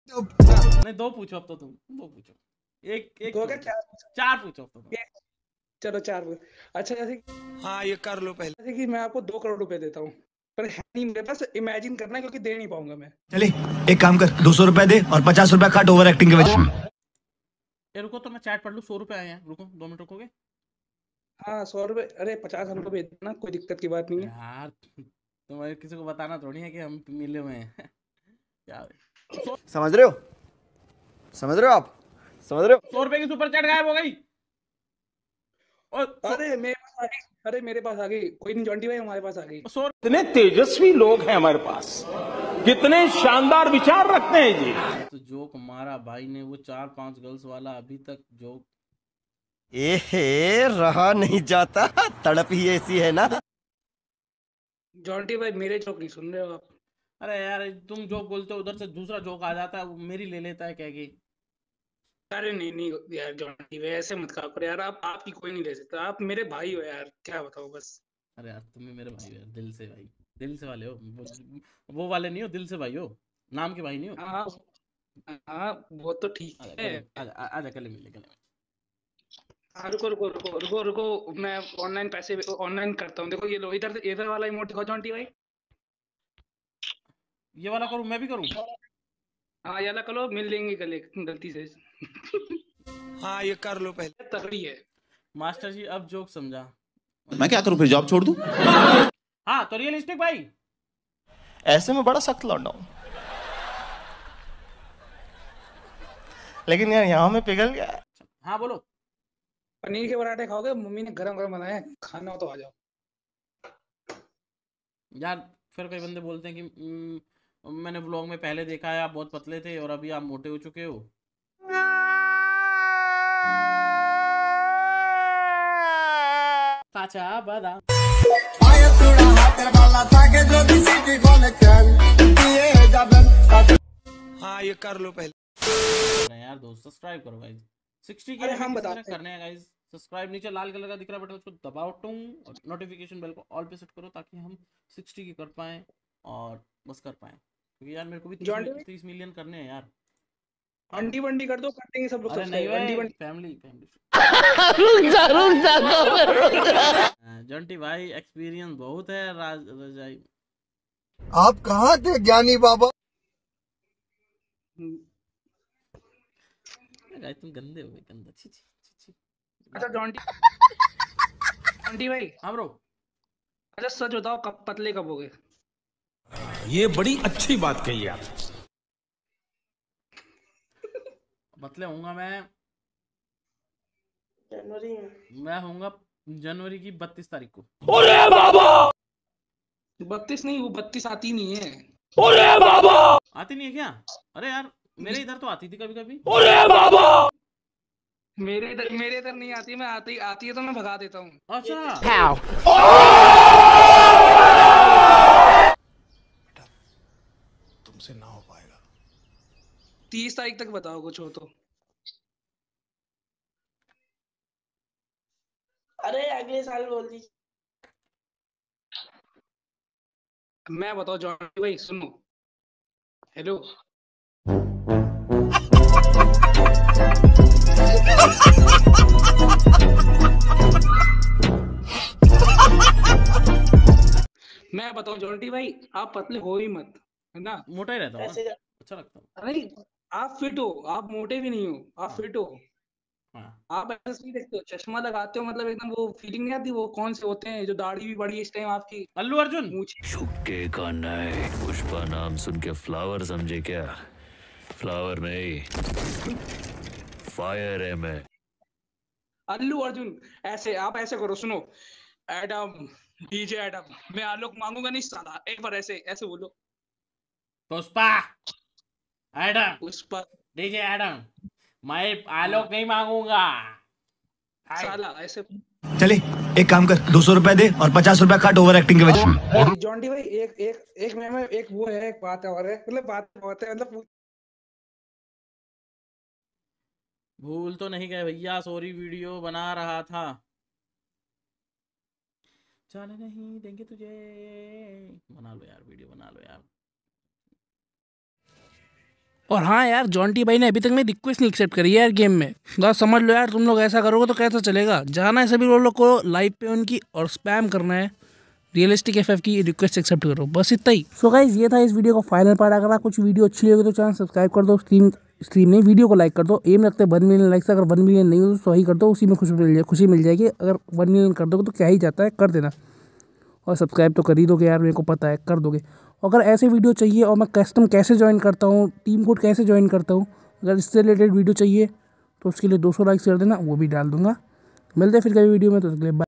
नहीं, दो पूछो अब तो तुम, दो पूछो। एक एक दो तो क्या, पूछो। चार? चार पूछो अब तो तुम। चलो चार अच्छा, जैसे हाँ ये कर लो पहले। जैसे कि मैं आपको 2 करोड़ रुपए देता हूँ, पर है नहीं मेरे पास, इमेजिन करना क्योंकि दे नहीं पाऊंगा मैं। चले एक काम कर, 200 रुपए दे और 50 रुपए काट ओवर एक्टिंग के वजह। ये रुको तो मैं चैट पढ़ लूँ, 100 रुपए आए हैं, रुको 2 मिनट रुकोगे? हाँ 100 रुपए, अरे 50 हमको भेज देना, कोई दिक्कत की बात नहीं है। यार तुम्हारे किसी को बताना थोड़ी है कि हम मिले हुए हैं। क्या समझ रहे हो, समझ रहे हो आप, समझ रहे हो? 100 रुपए की सुपर चैट गायब हो गई। और अरे मेरे पास आ गई, कोई नहीं जॉन्टी भाई, हमारे पास आ गई। 100 कितने तेजस्वी लोग हैं हमारे पास, कितने शानदार विचार रखते हैं जी। तो जोक मारा भाई ने, वो 4-5 गर्ल्स वाला अभी तक जोक। ए रहा नहीं जाता, तड़प ही ऐसी है ना। जॉन्टी भाई मेरे जोक नहीं सुन रहे हो आप? अरे यार तुम जोक बोलते हो, उधर से दूसरा जोक आ जाता है, वो मेरी ले लेता है कह के। अरे नहीं नहीं यार जॉन्टी भाई, ऐसे मत कहा करो यार, आप आपकी कोई नहीं ले सकता, आप मेरे भाई हो यार, क्या बताओ बस। अरे यार तुम भी मेरे भाई हो यार, दिल से भाई, दिल से वाले हो, वो वाले नहीं हो, दिल से भाई हो, नाम के भाई नहीं हो। हाँ हाँ, वो तो ठीक आजा है। गले, आजा गले मिले, गले में। हाँ रुको रुको रुको रुको रुको, मैं ऑनलाइन पैसे ऑनलाइन करता हूँ, देखो ये लो, इधर इधर वाला इमोट दिखाओ जॉन्टी भाई। ये वाला करूँ, मैं भी करूँ? हाँ ये वाला करो, मिल लेंगे गले गलती से। हाँ ये कर लो पहले। तगड़ी है। मास्टर जी अब जोक समझा। मैं क्या करूं फिर, जॉब छोड़ दूं? हाँ तो रियलिस्टिक भाई। ऐसे में बड़ा सख्त लौंडा हूं, लेकिन यार यहाँ में पिघल गया। हाँ बोलो। पनीर के पराठे खाओगे? मम्मी ने गरम गरम बनाए हैं, खाना हो तो आ जाओ। यार फिर कई बंदे बोलते हैं कि मैंने व्लॉग में पहले देखा है आप बहुत पतले थे और अभी आप मोटे हो चुके हो। काचा बादाम। हाँ ये कर लो पहले। यार दोस्त सब्सक्राइब करो गाइस, 60 के अरे लिए हम किसी तरह बताते हैं। करने हैं गाइस। सब्सक्राइब नीचे लाल कलर का दिख रहा है बटन, उसको दबाओ टूं, और नोटिफिकेशन बेल को ऑल पे सेट करो ताकि हम 60 की कर पाएं और बस कर पाएं, क्योंकि यार मेरे को भी जॉन्टी भाई 30 मिलियन करने हैं यार। अंडी वंडी कर दो, कर देंगे सब लोग अरे नहीं सब्सक्राइब, अंडी भाई, वंडी। Family family. रुक जंटी भाई एक्सपीरियंस बहुत है रजाई। आप कहाँ थे ज्ञानी बाबा? गाइस तुम गंदे हो गए, गंदा, छी छी छी छी। अच्छा जॉन्टी जॉन्टी भाई, हाँ ब्रो। अच्छा सच बताओ, कब पतले कब हो गए? ये बड़ी अच्छी बात कही आप। पतले होऊंगा मैं जनवरी में। मैं होऊंगा जनवरी की 32 तारीख को। 32 नहीं, वो 32 आती नहीं है। आती नहीं है क्या? अरे यार मेरे इधर तो आती थी कभी कभी। मेरे इधर नहीं आती, मैं आती है तो मैं भगा देता हूँ। अच्छा तुमसे ना हो पाएगा। 30 तारीख तक बताओ कुछ हो तो। अरे अगले साल बोल दीजिए। मैं बताओ जॉन्टी भाई, सुनो, हेलो। मैं बताऊं जॉन्टी भाई, आप पतले हो ही मत, है ना? मोटा ही रहता हूँ ऐसे ना, अच्छा लगता हूँ। अरे आप फिट हो, आप मोटे भी नहीं हो, आप फिट हो। हाँ आप ऐसा नहीं देखते हो, चश्मा लगाते हो मतलब एकदम वो फीलिंग नहीं आती, वो कौन से होते हैं जो दाढ़ी भी बड़ी है इस टाइम आपकी, अल्लू अर्जुन। मूंछ। शुक्के का नाइट, पुष्पा नाम सुन के फ्लावर समझे क्या? फ्लावर नहीं, फायर है मैं। अल्लू अर्जुन, ऐसे आप ऐसे करो, सुनो, एडम, डीजे एडम, मैं आलोक मांगूंगा नहीं साला, एक बार ऐसे ऐसे बोलो। Pushpa Adam, Pushpa DJ Adam, मैं आलोक नहीं मांगूंगा साला, ऐसे। चले एक काम कर, 200 रुपए दे और 50 रुपए काट ओवर एक्टिंग के वजह। जॉन्टी भाई एक एक एक मैं एक वो है, एक बात और है, मतलब बात बहुत है, मतलब भूल तो नहीं गए भैया, सॉरी वीडियो बना रहा था। जाने नहीं देंगे तुझे, बना लो यार वीडियो, बना लो यार। और हाँ यार, जॉन्टी भाई ने अभी तक मेरी रिक्वेस्ट नहीं एक्सेप्ट करी है यार गेम में। बस समझ लो यार, तुम लोग ऐसा करोगे तो कैसा चलेगा। जाना है सभी लोग को लाइव पे उनकी और स्पैम करना है रियलिस्टिक एफएफ की रिक्वेस्ट एक्सेप्ट करो, बस इतना ही। सो गाइस, ये था इस वीडियो का फाइनल पार्ट। अगर आप कुछ वीडियो अच्छी लगी तो चैनल सब्सक्राइब कर दो, स्ट्रीम नहीं वीडियो को लाइक कर दो। एम रखते हैं 1 मिलियन लाइक्स, अगर 1 मिलियन नहीं हो तो सही कर दो, उसी में खुशी मिल जाएगी। अगर 1 मिलियन कर दोगे तो क्या ही जाता है, कर देना। और सब्सक्राइब तो कर ही दोगे यार, मेरे को पता है कर दोगे। अगर ऐसे वीडियो चाहिए और मैं कस्टम कैसे ज्वाइन करता हूँ, टीम कोड कैसे ज्वाइन करता हूँ, अगर इससे रिलेटेड वीडियो चाहिए तो उसके लिए 200 लाइक्स कर देना, वो भी डाल दूंगा। मिलते हैं फिर कभी वीडियो में, तो